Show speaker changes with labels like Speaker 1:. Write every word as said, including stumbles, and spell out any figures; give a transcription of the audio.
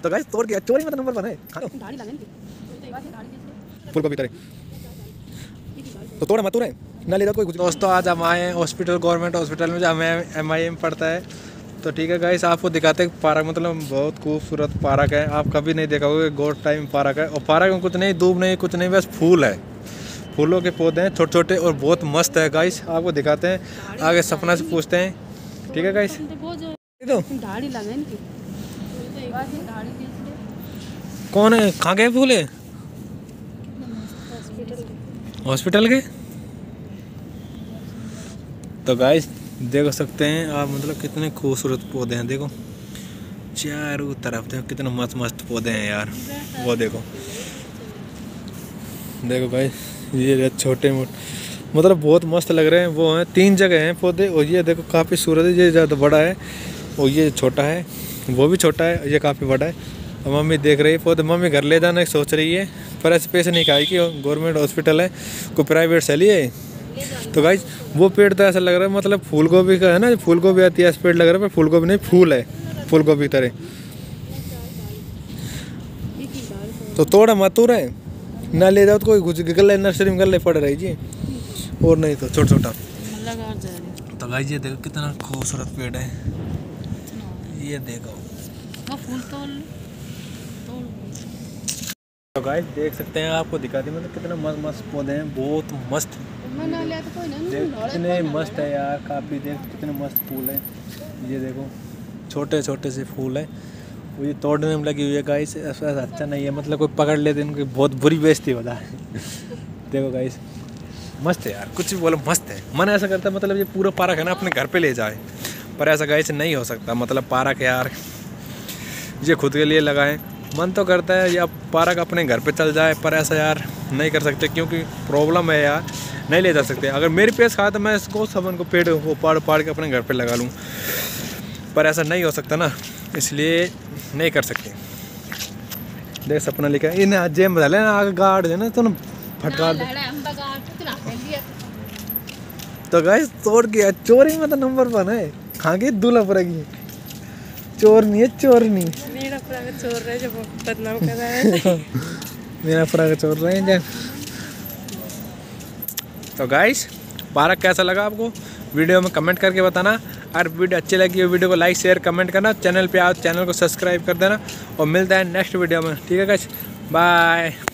Speaker 1: तो गाइस तोड़ के चोरी में नंबर वन है। फुल गोभी करे तो तोड़ा मत तोड़े ना ले जाओ कोई कुछ। दोस्तों आज हम आए हैं हॉस्पिटल, गवर्नमेंट हॉस्पिटल में, जो हमें एम आई एम पड़ता है। तो ठीक है गाइस, आपको दिखाते हैं पार्क, मतलब बहुत खूबसूरत पार्क है। आप कभी नहीं देखा होगा, गोड टाइम पार्क है। और पार्क में कुछ नहीं, धूप नहीं, कुछ नहीं, बस फूल है, फूलों के पौधे हैं छोटे छोटे और बहुत मस्त है गाइस। आपको दिखाते हैं, आगे सपना से पूछते हैं। ठीक है गाइस, कौन है, कहाँ गए फूल है? हॉस्पिटल के। तो गाइस देख सकते हैं आप, मतलब कितने खूबसूरत पौधे हैं। देखो चारों तरफ, देखो कितने मस्त मस्त पौधे हैं यार। वो देखो देखो गाइस, ये छोटे मोटे, मतलब बहुत मस्त लग रहे हैं। वो हैं तीन जगह हैं पौधे। और ये देखो काफ़ी सूरत है, ये ज़्यादा बड़ा है और ये छोटा है, वो भी छोटा है, ये काफ़ी बड़ा है। और मम्मी देख रही है पौधे, मम्मी घर ले जाना सोच रही है, पर ऐसे पैसे नहीं खाएगी। गवर्नमेंट हॉस्पिटल है, कोई प्राइवेट से लिए। तो गाइस वो पेड़ तो ऐसा लग रहा है, मतलब फूल गोभी का है ना, फूल गोभी आती है ऐसा पेड़ लग रहा है, पर फूल गोभी नहीं, फूल है, फूल गोभी की तरह। तो तोड़ा मत तोड़ा है ना, ले जाओ तो कोई कुछ गले नर्सरी में गले पड़ रही जी, और नहीं तो छोटा छोटा। तो गाइस ये देखो कितना खूबसूरत पेड़ है, ये देखो। तो गाइस देख सकते हैं, आपको दिखा दी, मतलब कितना मस्त मस्त पौधे हैं, बहुत मस्त। कितने मस्त है यार, काफ़ी देख कितने मस्त फूल है। ये देखो छोटे छोटे से फूल है, वो ये तोड़ने में लगी हुई है गाइस। ऐसा अच्छा नहीं है, मतलब कोई पकड़ लेते इनकी बहुत बुरी बेइज्जती होता है। देखो गाइस मस्त है यार, कुछ भी बोलो मस्त है। मन ऐसा करता है, मतलब ये पूरा पार्क है ना अपने घर पे ले जाए, पर ऐसा गाइस नहीं हो सकता। मतलब पार्क यार ये खुद के लिए लगाएं, मन तो करता है या पार्क अपने घर पे चल जाए, पर ऐसा यार नहीं कर सकते क्योंकि प्रॉब्लम है यार, नहीं ले जा सकते। अगर मेरी पेस खा तो मैं इसको सबन को पेड़ वो पाड़ पाड़ के अपने घर पे लगा लूँ, पर ऐसा नहीं हो सकता ना, इसलिए नहीं कर सकते। देख सपना लिखा है इन जेम बता लेना, आगे गाड़ देना तो ना फटकार दे। तो गाइस तोड़ के चोरी में तो नंबर वन है, खा के दूल्हा पड़ेगी। चोर नहीं है, चोर नहीं, मेरा पूरा चोर रहे जो बदनाम कर रहा है। मेरा पूरा चोर रहे हैं जान। तो गाइस पार्क कैसा लगा आपको, वीडियो में कमेंट करके बताना। अगर वीडियो अच्छी लगी हो, वीडियो को लाइक शेयर कमेंट करना। चैनल पे आओ, चैनल को सब्सक्राइब कर देना, और मिलता है नेक्स्ट वीडियो में। ठीक है गाइस, बाय।